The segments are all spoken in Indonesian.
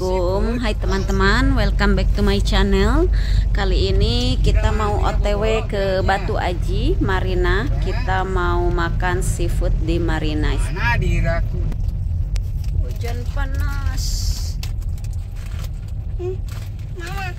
Assalamualaikum. Hai teman-teman, welcome back to my channel. Kali ini kita mau OTW ke Batu Aji Marina. Kita mau makan seafood di Marina. Hujan panas. Mama.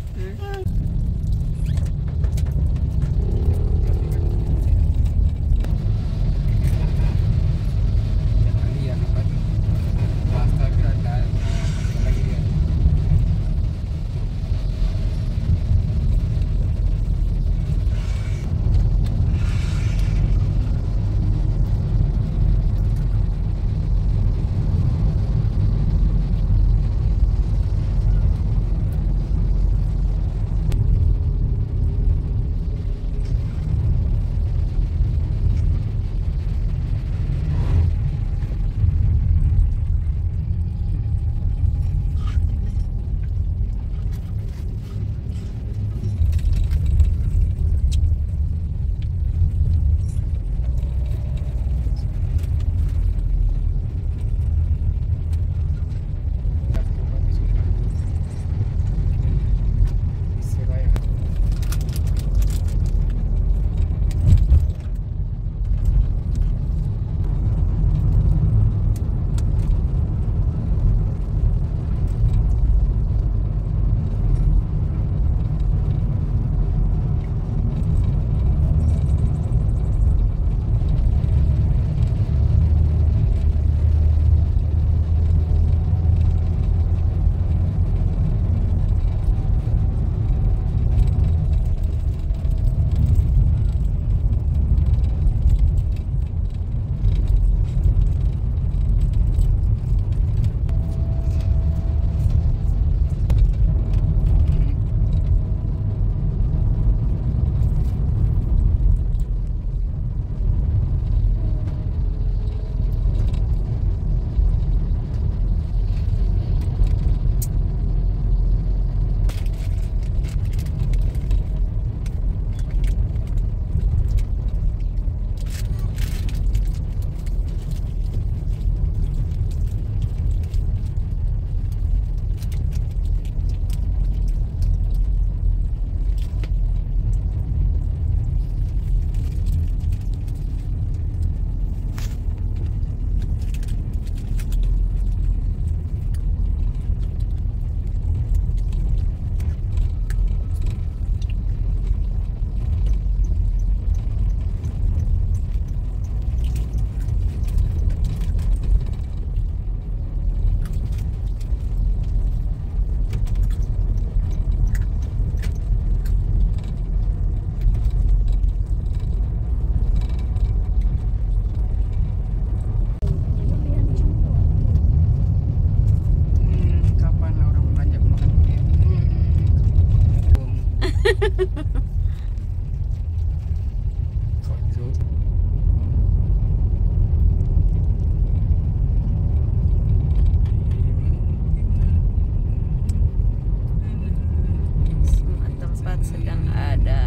Semua tempat sedang ada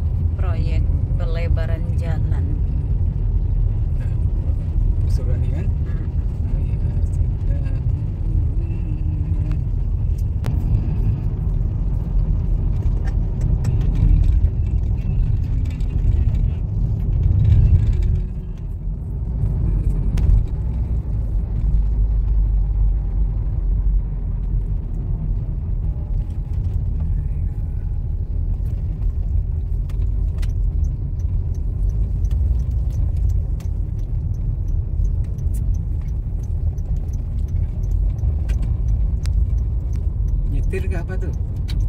proyek pelebaran jalan. Surat ni kan? Nyetir ke apa tuh?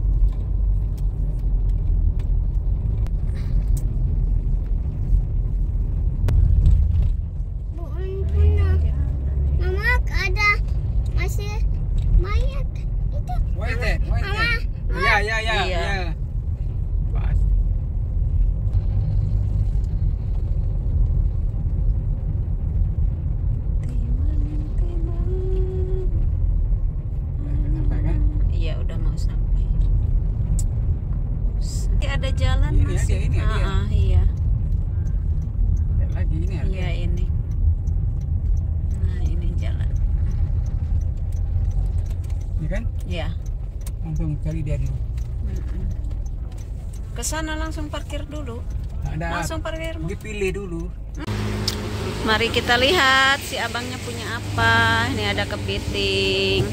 Mama, ada masih mayat itu. White. Mama, Ya. Iya. Pas. Kenapa kan? Iya, udah mau sampai. Ada jalan Ini masih. ada, ini ada. Iya. Ada lagi ini ada. Iya ini. Nah ini jalan. Ya kan? Ya. Langsung cari dia dulu. Ke sana langsung parkir dulu. Ada. Langsung parkir. Dipilih dulu. Mari kita lihat si abangnya punya apa. Ini ada kepiting,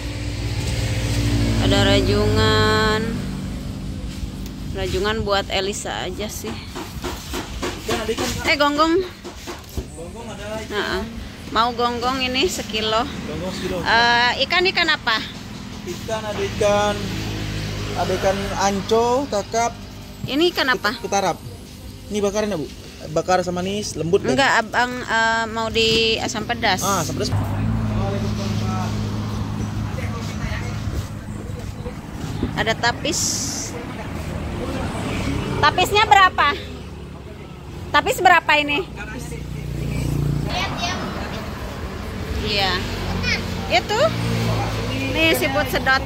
ada rajungan. Rajungan buat Elisa aja sih. Gonggong. Gonggong ada Nah, mau gonggong ini sekilo. gonggong sekilo. Ikan apa? Ikan ada ikan anco, kakap, Ini ikan apa? ketarap. Ini bakaran ya, Bu? Bakar sama nis, lembut lagi. Enggak, abang mau di asam pedas. Sepedas. Waalaikumsalam, Pak. Ada tapis. Tapisnya berapa? Tapis berapa ini? Iya. Itu. Nih siput sedot.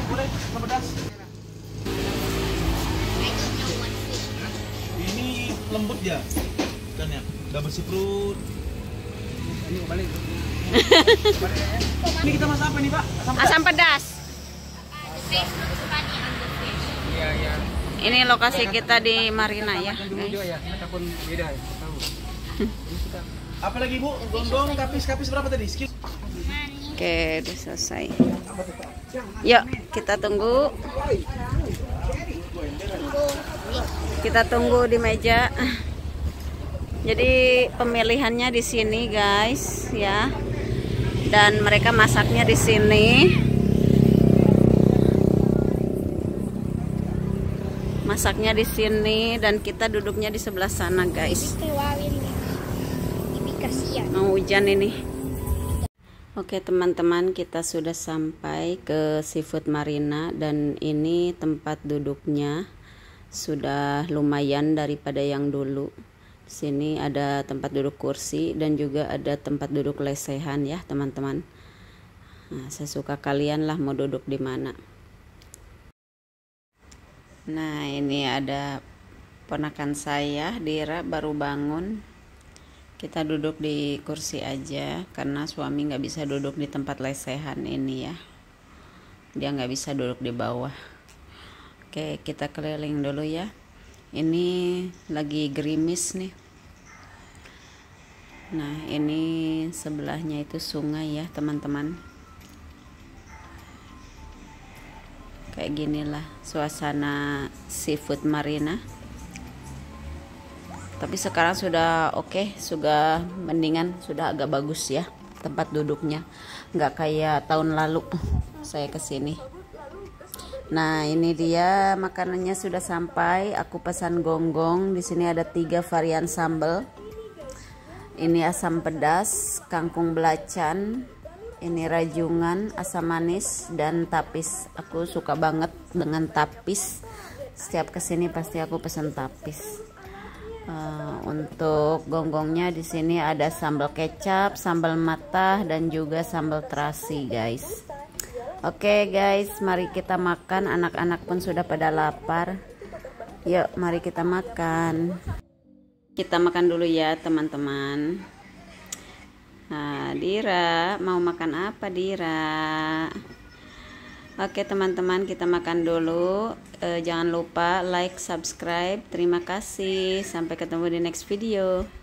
Ini lembut ya ikannya. Udah bersih perut. Ini balik. Ini kita masak apa nih, Pak? Asam pedas. Iya, iya. Ini lokasi kita di Marina ya, Dulu juga guys. ya. Ataupun beda ya. Tahu. Apa lagi, Bu? Gonggong, kapis berapa tadi? Skip. Oke, udah selesai. Yuk, kita tunggu. Kita tunggu di meja. Jadi pemilihannya di sini, guys, ya. Dan mereka masaknya di sini. Masaknya di sini dan kita duduknya di sebelah sana, guys. Keluarin ini kasihan. Mau hujan ini. Oke teman-teman, kita sudah sampai ke Seafood Marina dan ini tempat duduknya sudah lumayan daripada yang dulu. Di sini ada tempat duduk kursi dan juga ada tempat duduk lesehan ya teman-teman. Nah, sesuka kalian lah mau duduk di mana. Nah, ini ada ponakan saya, Dira, baru bangun. Kita duduk di kursi aja karena suami nggak bisa duduk di tempat lesehan ini ya. Dia nggak bisa duduk di bawah. Oke, kita keliling dulu ya. Ini lagi gerimis nih. Nah, ini sebelahnya itu sungai ya teman-teman. Kayak ginilah suasana Seafood Marina. Tapi sekarang sudah oke, sudah mendingan, sudah agak bagus ya tempat duduknya. Nggak kayak tahun lalu saya kesini. Nah, ini dia makanannya sudah sampai. Aku pesan gonggong. Di sini ada 3 varian sambal. Ini asam pedas, kangkung belacan, ini rajungan, asam manis, dan tapis. Aku suka banget dengan tapis. Setiap kesini pasti aku pesan tapis. Untuk gonggongnya di sini ada sambal kecap, sambal matah, dan juga sambal terasi, guys. Oke, guys, mari kita makan. Anak-anak pun sudah pada lapar. Yuk, mari kita makan. Kita makan dulu ya, teman-teman. Nah, Dira, mau makan apa, Dira? Oke, teman-teman, kita makan dulu. Jangan lupa like, subscribe. Terima kasih. Sampai ketemu di next video.